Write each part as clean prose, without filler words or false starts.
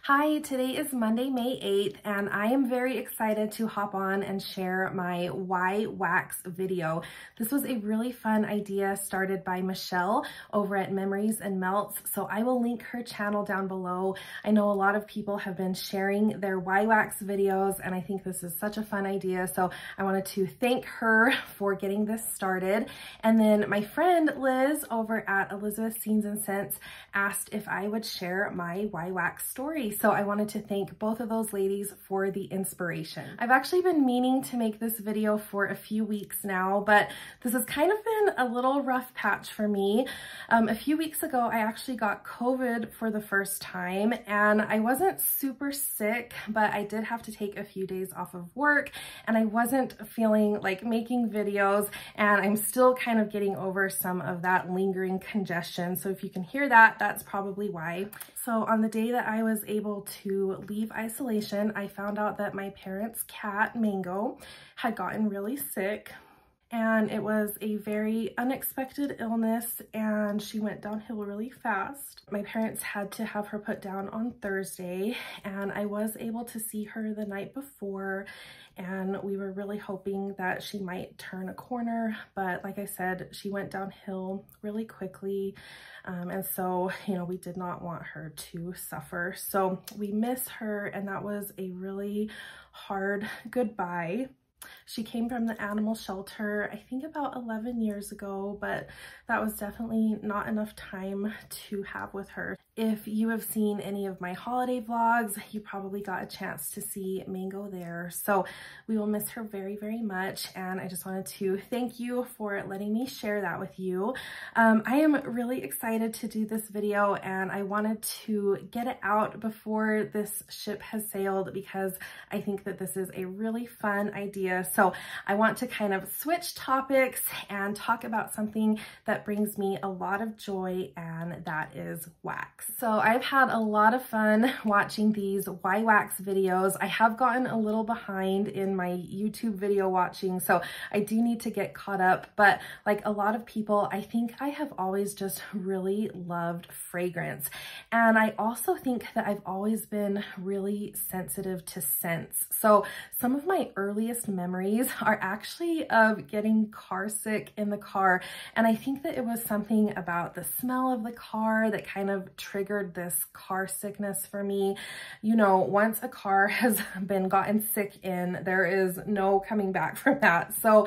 Hi, today is Monday, May 8th, and I am very excited to hop on and share my Why Wax video. This was a really fun idea started by Michelle over at Memories and Melts, so I will link her channel down below. I know a lot of people have been sharing their Why Wax videos, and I think this is such a fun idea, so I wanted to thank her for getting this started. And then my friend Liz over at Elizabeth Scenes and Scents asked if I would share my Why Wax story. So I wanted to thank both of those ladies for the inspiration. I've actually been meaning to make this video for a few weeks now, but this has kind of been a little rough patch for me. A few weeks ago, I actually got COVID for the first time, and I wasn't super sick, but I did have to take a few days off of work, and I wasn't feeling like making videos, and I'm still kind of getting over some of that lingering congestion. So if you can hear that, that's probably why. So on the day that I was able to leave isolation, I found out that my parents' cat, Mango, had gotten really sick. And it was a very unexpected illness, and she went downhill really fast. My parents had to have her put down on Thursday, and I was able to see her the night before, and we were really hoping that she might turn a corner, but like I said, she went downhill really quickly, and so, you know, we did not want her to suffer. So we miss her, and that was a really hard goodbye. She came from the animal shelter, I think about 11 years ago, but that was definitely not enough time to have with her. If you have seen any of my holiday vlogs, you probably got a chance to see Mango there. So we will miss her very, very much. And I just wanted to thank you for letting me share that with you. I am really excited to do this video, and I wanted to get it out before this ship has sailed because I think that this is a really fun idea. So I want to kind of switch topics and talk about something that brings me a lot of joy, and that is wax. So I've had a lot of fun watching these Why Wax videos. I have gotten a little behind in my YouTube video watching, so I do need to get caught up. But like a lot of people, I think I have always just really loved fragrance. And I also think that I've always been really sensitive to scents. So some of my earliest memories are actually of getting car sick in the car. And I think that it was something about the smell of the car that kind of triggered this car sickness for me. You know, once a car has been gotten sick in, there is no coming back from that. So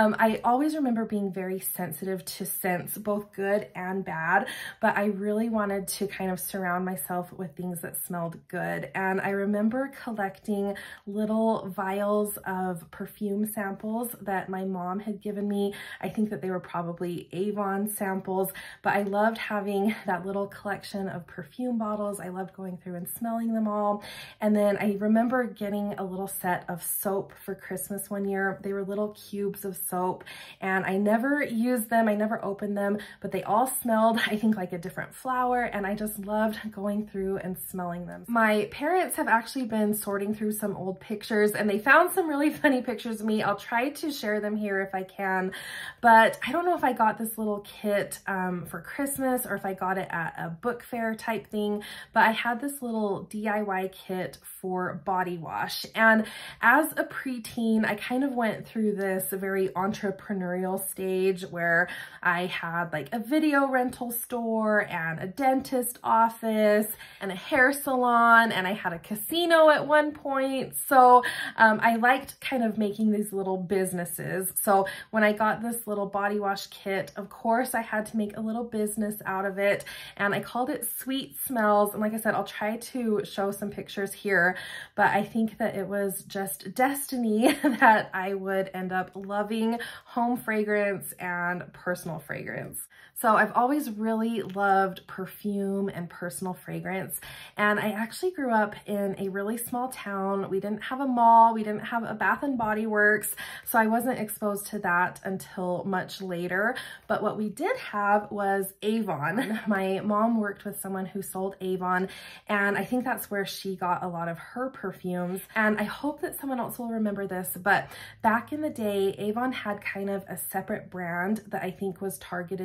I always remember being very sensitive to scents, both good and bad, but I really wanted to kind of surround myself with things that smelled good. And I remember collecting little vials of perfume samples that my mom had given me. I think that they were probably Avon samples, but I loved having that little collection of perfume bottles. I loved going through and smelling them all. And then I remember getting a little set of soap for Christmas one year. They were little cubes of soap, and I never used them. I never opened them, but they all smelled, I think, like a different flower, and I just loved going through and smelling them. My parents have actually been sorting through some old pictures, and they found some really funny pictures of me. I'll try to share them here if I can, but I don't know if I got this little kit for Christmas or if I got it at a book fair type thing, but I had this little DIY kit for body wash. And as a preteen, I kind of went through this very entrepreneurial stage where I had like a video rental store and a dentist office and a hair salon, and I had a casino at one point. So I liked kind of making these little businesses. So when I got this little body wash kit, of course I had to make a little business out of it, and I called it Sweet Smells. And like I said, I'll try to show some pictures here, but I think that it was just destiny that I would end up loving home fragrance and personal fragrance. So I've always really loved perfume and personal fragrance. And I actually grew up in a really small town. We didn't have a mall. We didn't have a Bath and Body Works. So I wasn't exposed to that until much later. But what we did have was Avon. My mom worked with someone who sold Avon, and I think that's where she got a lot of her perfumes. And I hope that someone else will remember this, but back in the day, Avon had kind of a separate brand that I think was targeted more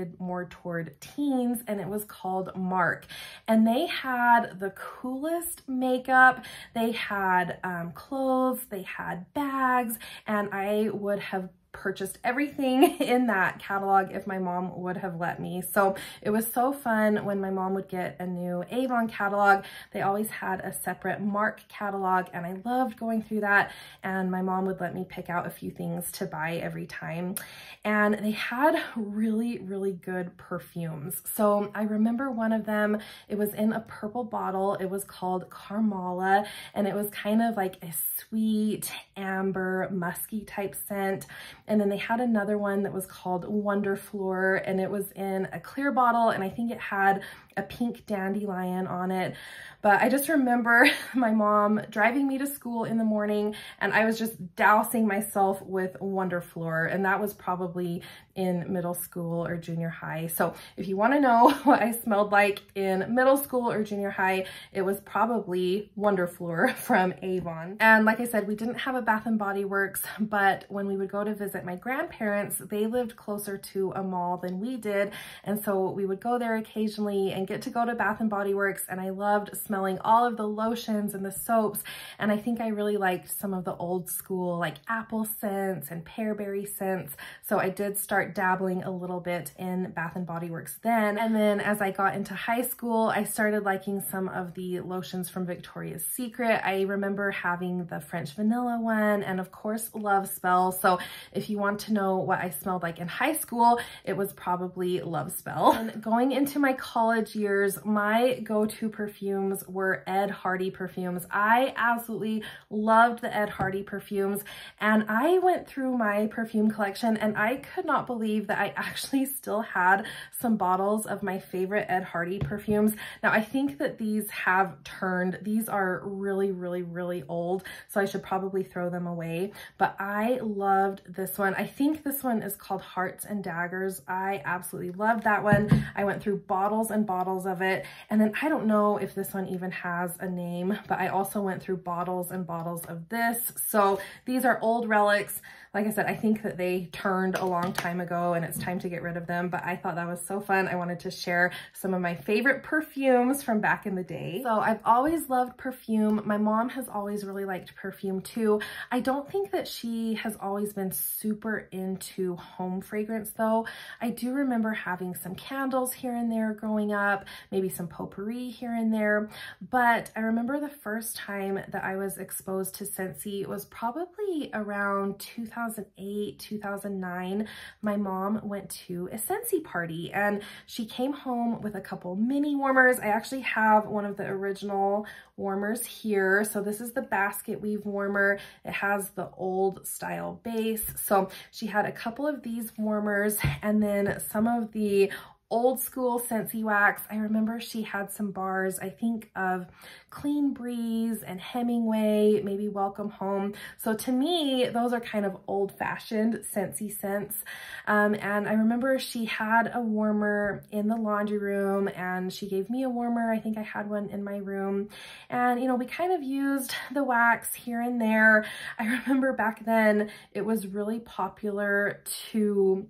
more toward teens, and it was called Mark. And they had the coolest makeup. They had clothes, they had bags, and I would have purchased everything in that catalog if my mom would have let me. So it was so fun when my mom would get a new Avon catalog. They always had a separate Mark catalog, and I loved going through that, and my mom would let me pick out a few things to buy every time. And they had really, really good perfumes. So I remember one of them, it was in a purple bottle. It was called Carmala, and it was kind of like a sweet, amber, musky type scent. And then they had another one that was called Wonderfloor, and it was in a clear bottle, and I think it had a pink dandelion on it. But I just remember my mom driving me to school in the morning, and I was just dousing myself with Wonderfloor, and that was probably in middle school or junior high. So if you want to know what I smelled like in middle school or junior high, it was probably Wonderfloor from Avon. And like I said, we didn't have a Bath and Body Works, but when we would go to visit my grandparents, they lived closer to a mall than we did, and so we would go there occasionally and get to go to Bath and Body Works, and I loved smelling all of the lotions and the soaps, and I think I really liked some of the old school like apple scents and pearberry scents, so I did start dabbling a little bit in Bath and Body Works then. And then as I got into high school, I started liking some of the lotions from Victoria's Secret. I remember having the French vanilla one, and of course Love Spell. So if you want to know what I smelled like in high school, it was probably Love Spell. And going into my college years, my go-to perfumes were Ed Hardy perfumes. I absolutely loved the Ed Hardy perfumes, and I went through my perfume collection, and I could not believe that I actually still had some bottles of my favorite Ed Hardy perfumes. Now, I think that these have turned. These are really, really, really old, so I should probably throw them away, but I loved this one. I think this one is called Hearts and Daggers. I absolutely loved that one. I went through bottles and bottles of it, and then I don't know if this one even has a name, but I also went through bottles and bottles of this. So these are old relics. Like I said, I think that they turned a long time ago and it's time to get rid of them, but I thought that was so fun. I wanted to share some of my favorite perfumes from back in the day. So I've always loved perfume. My mom has always really liked perfume too. I don't think that she has always been super into home fragrance though. I do remember having some candles here and there growing up, maybe some potpourri here and there, but I remember the first time that I was exposed to Scentsy was probably around 2008, 2009. My mom went to a Scentsy party and she came home with a couple mini warmers. I actually have one of the original warmers here. So this is the basket weave warmer. It has the old style base. So she had a couple of these warmers and then some of the old school Scentsy wax. I remember she had some bars, I think of Clean Breeze and Hemingway, maybe Welcome Home. So to me, those are kind of old-fashioned Scentsy scents. And I remember she had a warmer in the laundry room and she gave me a warmer. I think I had one in my room. And, you know, we kind of used the wax here and there. I remember back then it was really popular to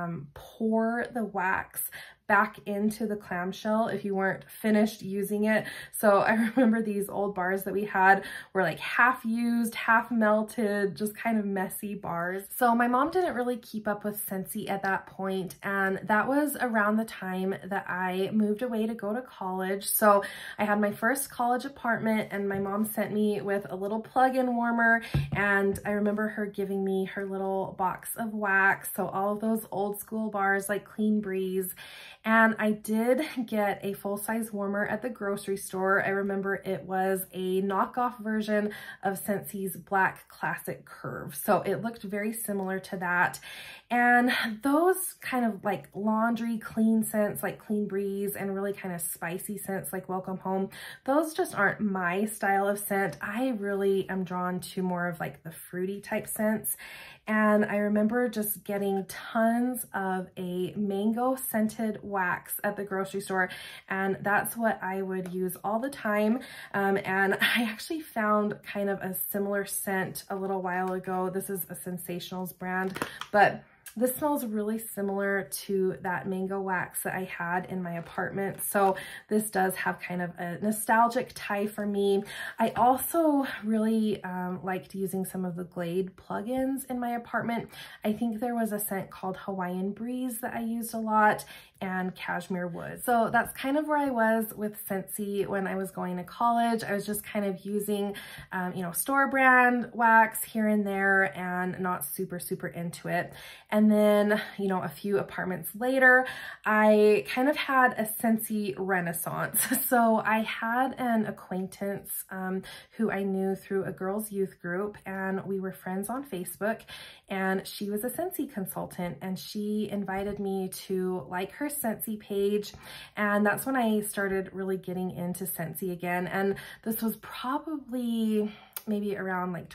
pour the wax back into the clamshell if you weren't finished using it. So I remember these old bars that we had were like half used, half melted, just kind of messy bars. So my mom didn't really keep up with Scentsy at that point, and that was around the time that I moved away to go to college. So I had my first college apartment and my mom sent me with a little plug-in warmer, and I remember her giving me her little box of wax. So all of those old school bars like Clean Breeze. And I did get a full-size warmer at the grocery store. I remember it was a knockoff version of Scentsy's Black Classic Curve. So it looked very similar to that. And those kind of like laundry clean scents like Clean Breeze and really kind of spicy scents like Welcome Home, those just aren't my style of scent. I really am drawn to more of like the fruity type scents. And I remember just getting tons of a mango scented wax at the grocery store, and that's what I would use all the time. And I actually found kind of a similar scent a little while ago. This is a Sensationals brand, but This smells really similar to that mango wax that I had in my apartment. So this does have kind of a nostalgic tie for me. I also really liked using some of the Glade plugins in my apartment. I think there was a scent called Hawaiian Breeze that I used a lot, and Cashmere Wood. So that's kind of where I was with Scentsy when I was going to college. I was just kind of using, you know, store brand wax here and there and not super into it. And then, you know, a few apartments later, I kind of had a Scentsy renaissance. So I had an acquaintance who I knew through a girls' youth group, and we were friends on Facebook, and she was a Scentsy consultant, and she invited me to like her Scentsy page, and that's when I started really getting into Scentsy again. And this was probably maybe around like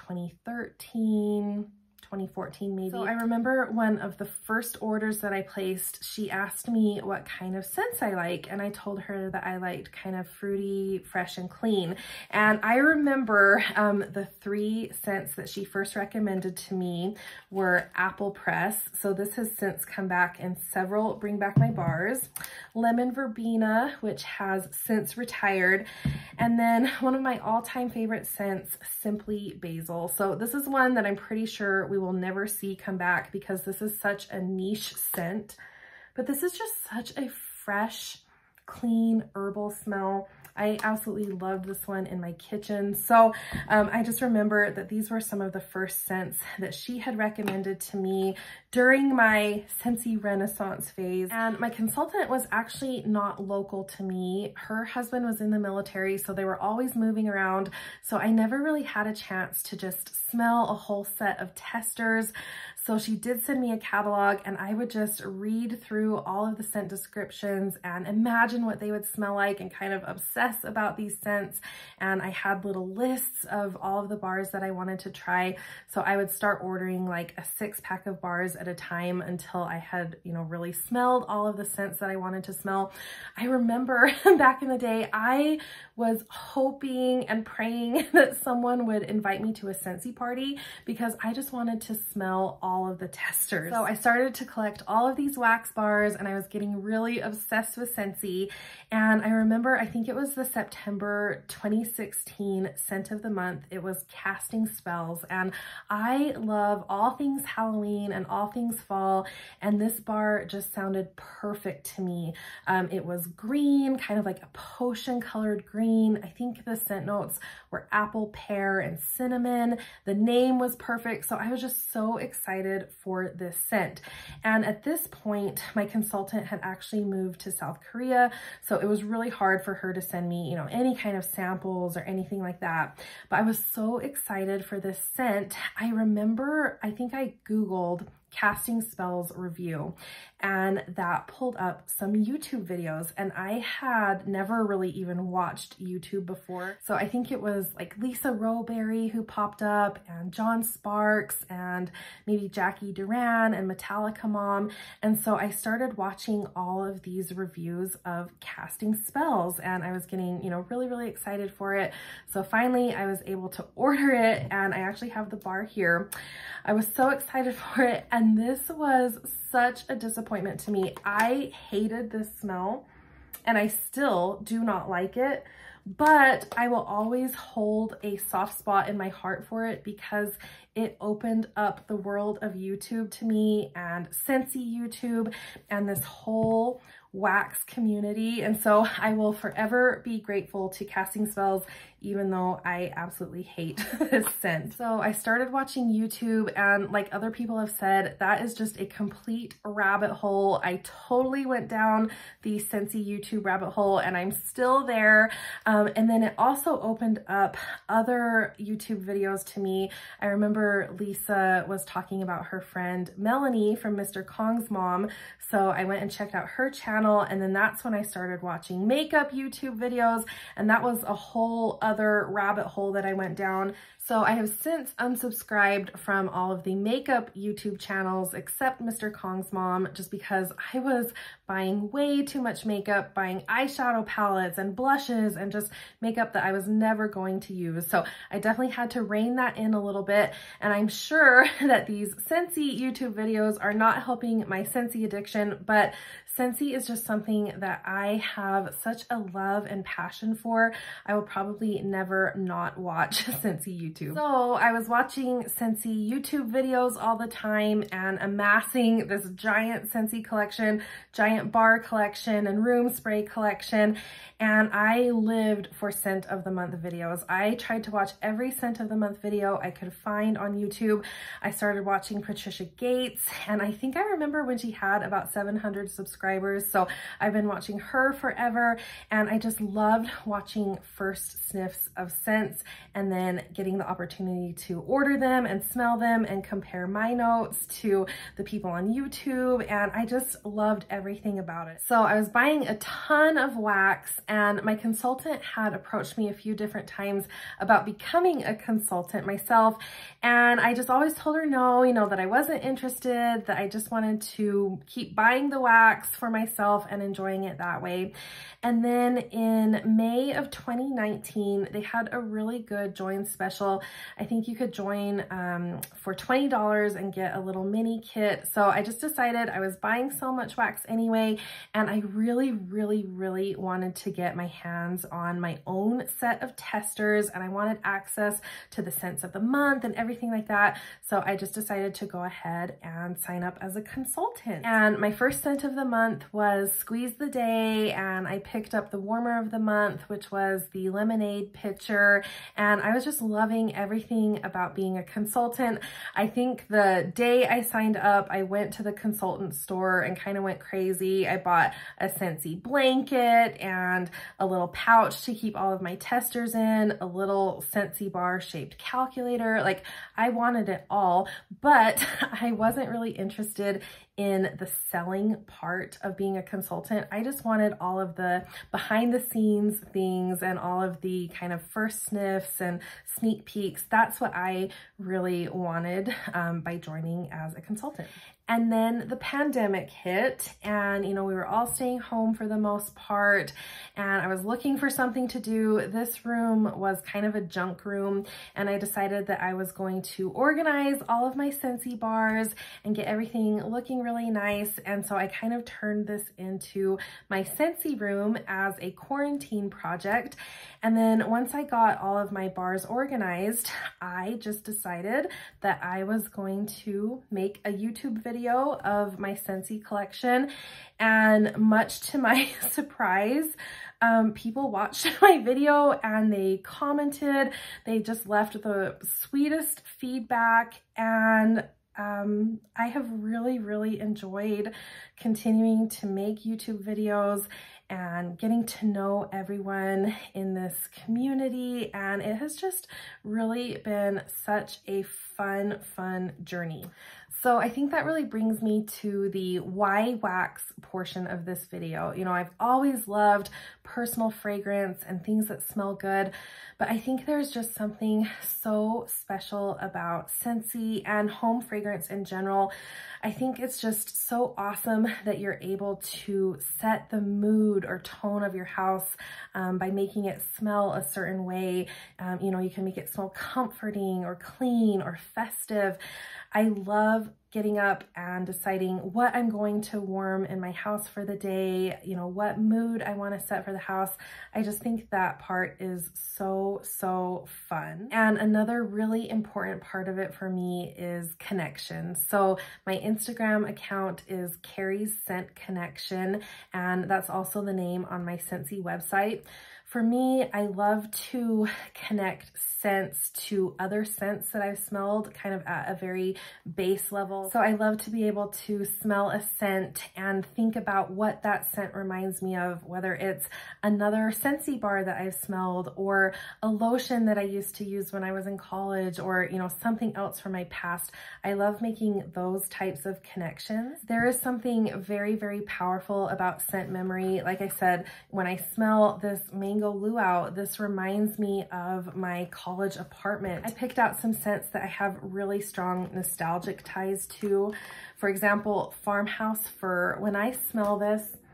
2013, 2014 maybe. So I remember one of the first orders that I placed, she asked me what kind of scents I like, and I told her that I liked kind of fruity, fresh, and clean. And I remember the 3 scents that she first recommended to me were Apple Press. So this has since come back in several Bring Back My bars. Lemon Verbena, which has since retired. And then one of my all-time favorite scents, Simply Basil. So this is one that I'm pretty sure we will never see come back because this is such a niche scent, but this is just such a fresh, clean, herbal smell. I absolutely loved this one in my kitchen. So I just remember that these were some of the first scents that she had recommended to me during my Scentsy Renaissance phase. And my consultant was actually not local to me. Her husband was in the military, so they were always moving around. So I never really had a chance to just smell a whole set of testers. So she did send me a catalog, and I would just read through all of the scent descriptions and imagine what they would smell like and kind of obsess about these scents. And I had little lists of all of the bars that I wanted to try. So I would start ordering like a 6-pack of bars at a time until I had, you know, really smelled all of the scents that I wanted to smell. I remember back in the day, I was hoping and praying that someone would invite me to a Scentsy party because I just wanted to smell all of the testers. So I started to collect all of these wax bars, and I was getting really obsessed with Scentsy. And I remember, I think it was the September 2016 scent of the month. It was Casting Spells, and I love all things Halloween and all things fall, and this bar just sounded perfect to me. It was green, kind of like a potion colored green. I think the scent notes were apple, pear, and cinnamon. The name was perfect, so I was just so excited for this scent. And at this point, my consultant had actually moved to South Korea, so it was really hard for her to send me, you know, any kind of samples or anything like that. But I was so excited for this scent. I remember, I think I Googled Casting Spells review, and that pulled up some YouTube videos, and I had never really even watched YouTube before. So I think it was like Lisa Rowberry who popped up, and John Sparks, and maybe Jackie Duran and Metallica Mom. And so I started watching all of these reviews of Casting Spells, and I was getting, you know, really excited for it. So finally I was able to order it, and I actually have the bar here. I was so excited for it, and this was such a disappointment to me. I hated this smell, and I still do not like it, but I will always hold a soft spot in my heart for it because it opened up the world of YouTube to me, and Scentsy YouTube, and this whole wax community. And so I will forever be grateful to Casting Spells, even though I absolutely hate this scent. So I started watching YouTube, and like other people have said, that is just a complete rabbit hole. I totally went down the Scentsy YouTube rabbit hole, and I'm still there. And then it also opened up other YouTube videos to me. I remember Lisa was talking about her friend Melanie from Mr. Kong's mom. So I went and checked out her channel, and then that's when I started watching makeup YouTube videos, and that was a whole other rabbit hole that I went down. So I have since unsubscribed from all of the makeup YouTube channels except Mr. Kong's mom, just because I was buying way too much makeup, buying eyeshadow palettes and blushes and just makeup that I was never going to use. So I definitely had to rein that in a little bit. And I'm sure that these Scentsy YouTube videos are not helping my Scentsy addiction, but Scentsy is just something that I have such a love and passion for. I will probably never not watch Scentsy YouTube. So I was watching Scentsy YouTube videos all the time and amassing this giant Scentsy collection, giant bar collection and room spray collection. And I lived for scent of the month videos. I tried to watch every scent of the month video I could find on YouTube. I started watching Patricia Gates, and I think I remember when she had about 700 subscribers. So I've been watching her forever, and I just loved watching first sniffs of scents and then getting the opportunity to order them and smell them and compare my notes to the people on YouTube. And I just loved everything about it. So I was buying a ton of wax, and my consultant had approached me a few different times about becoming a consultant myself. And I just always told her no, that I wasn't interested, that I just wanted to keep buying the wax for myself and enjoying it that way. And then in May of 2019, they had a really good join special. I think you could join for $20 and get a little mini kit. So I just decided I was buying so much wax anyway, and I really, really, really wanted to get my hands on my own set of testers, and I wanted access to the scents of the month and everything like that. So I just decided to go ahead and sign up as a consultant. And my first scent of the month was Squeeze the Day, and I picked up the warmer of the month, which was the lemonade pitcher. And I was just loving everything about being a consultant. I think the day I signed up, I went to the consultant store and kind of went crazy. I bought a Scentsy blanket and a little pouch to keep all of my testers in, a little Scentsy bar shaped calculator. Like, I wanted it all, but I wasn't really interested in the selling part of being a consultant. I just wanted all of the behind the scenes things and all of the kind of first sniffs and sneak peeks. That's what I really wanted by joining as a consultant. And then the pandemic hit, and we were all staying home for the most part, and I was looking for something to do. This room was kind of a junk room, and I decided that I was going to organize all of my Scentsy bars and get everything looking really nice. And so I kind of turned this into my Scentsy room as a quarantine project. And then once I got all of my bars organized, I just decided that I was going to make a YouTube video of my Scentsy collection. And much to my surprise, people watched my video and they commented. They just left the sweetest feedback, and I have really, really enjoyed continuing to make YouTube videos and getting to know everyone in this community. And it has just really been such a fun journey. So I think that really brings me to the why wax portion of this video. I've always loved personal fragrance and things that smell good, but I think there's just something so special about Scentsy and home fragrance in general. I think it's just so awesome that you're able to set the mood or tone of your house by making it smell a certain way. You can make it smell comforting or clean or festive. I love getting up and deciding what I'm going to warm in my house for the day, what mood I want to set for the house. I just think that part is so fun. And another really important part of it for me is connection. So my Instagram account is Carrie's Scent Connection, and that's also the name on my Scentsy website. For me, I love to connect scents to other scents that I've smelled kind of at a very base level. So I love to be able to smell a scent and think about what that scent reminds me of, whether it's another Scentsy bar that I've smelled or a lotion that I used to use when I was in college, or something else from my past. I love making those types of connections. There is something very powerful about scent memory. Like I said, when I smell this mango luau, this reminds me of my college apartment. I picked out some scents that I have really strong nostalgic ties to. For example, farmhouse fir. When I smell this,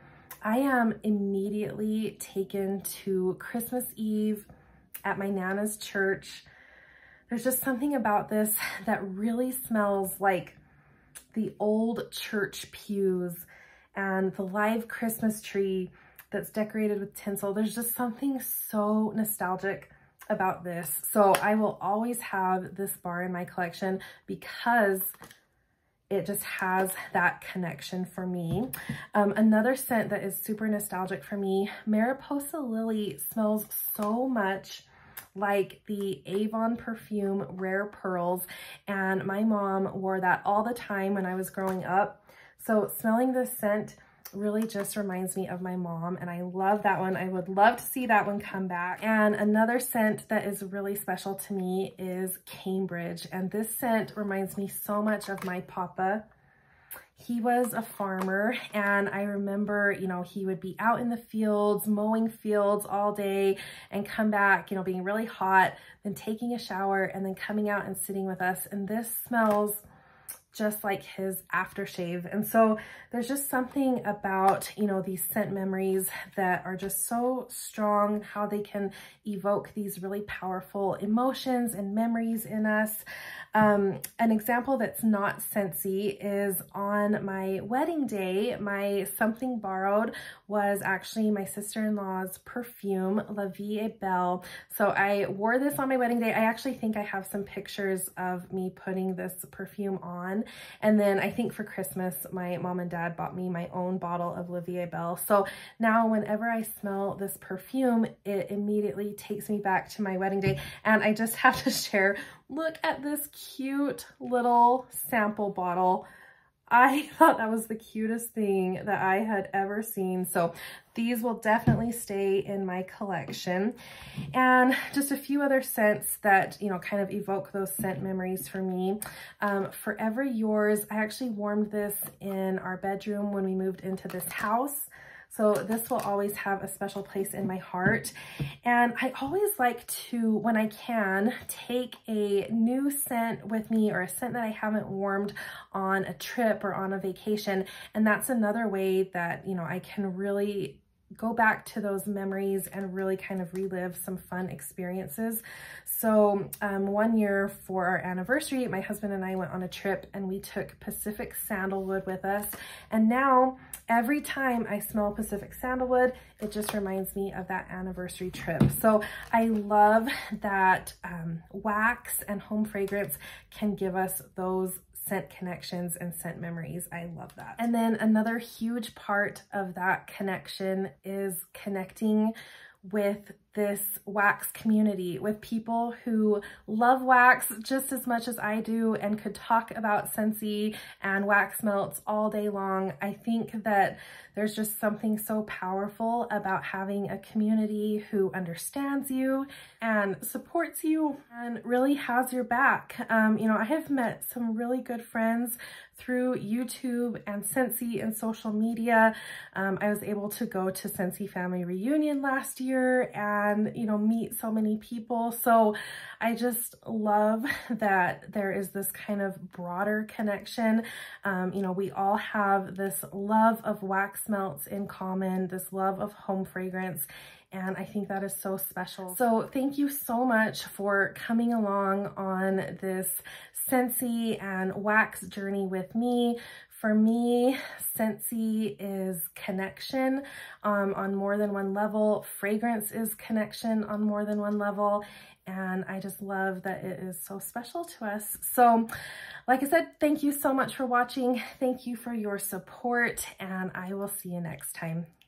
I am immediately taken to Christmas Eve at my Nana's church. There's just something about this that really smells like the old church pews and the live Christmas tree that's decorated with tinsel. There's just something so nostalgic about this. So I will always have this bar in my collection because it just has that connection for me. Another scent that is super nostalgic for me, Mariposa Lily smells so much like the Avon perfume Rare Pearls, and my mom wore that all the time when I was growing up. So smelling this scent really just reminds me of my mom, and I love that one. I would love to see that one come back. And another scent that is really special to me is Cambridge, and this scent reminds me so much of my papa. He was a farmer, and I remember, you know, he would be out in the fields, mowing fields all day and come back, you know, being really hot, then taking a shower and then coming out and sitting with us. And this smells just like his aftershave. And so there's just something about, you know, these scent memories that are just so strong, how they can evoke these really powerful emotions and memories in us. An example that's not scentsy is on my wedding day, my something borrowed was actually my sister-in-law's perfume, La Vie est Belle. So I wore this on my wedding day. I actually think I have some pictures of me putting this perfume on. And then I think for Christmas, my mom and dad bought me my own bottle of La Vie est Belle. So now whenever I smell this perfume, it immediately takes me back to my wedding day. And I just have to share, look at this cute little sample bottle. I thought that was the cutest thing that I had ever seen. So these will definitely stay in my collection. And just a few other scents that, you know, kind of evoke those scent memories for me. Forever Yours, I actually warmed this in our bedroom when we moved into this house. So this will always have a special place in my heart. And I always like to, when I can, take a new scent with me or a scent that I haven't warmed on a trip or on a vacation. And that's another way that, you know, I can really go back to those memories and really kind of relive some fun experiences. So one year for our anniversary, my husband and I went on a trip and we took Pacific Sandalwood with us. And now every time I smell Pacific Sandalwood, it just reminds me of that anniversary trip. So I love that wax and home fragrance can give us those scent connections and scent memories. I love that. And then another huge part of that connection is connecting with this wax community, with people who love wax just as much as I do and could talk about Scentsy and wax melts all day long. I think that there's just something so powerful about having a community who understands you and supports you and really has your back. You know, I have met some really good friends through YouTube and Scentsy and social media. I was able to go to Scentsy Family Reunion last year and, you know, meet so many people. So I just love that there is this kind of broader connection. You know, we all have this love of wax melts in common, this love of home fragrance. And I think that is so special. So thank you so much for coming along on this Scentsy and wax journey with me. For me, Scentsy is connection on more than one level. Fragrance is connection on more than one level. And I just love that it is so special to us. So like I said, thank you so much for watching. Thank you for your support, and I will see you next time.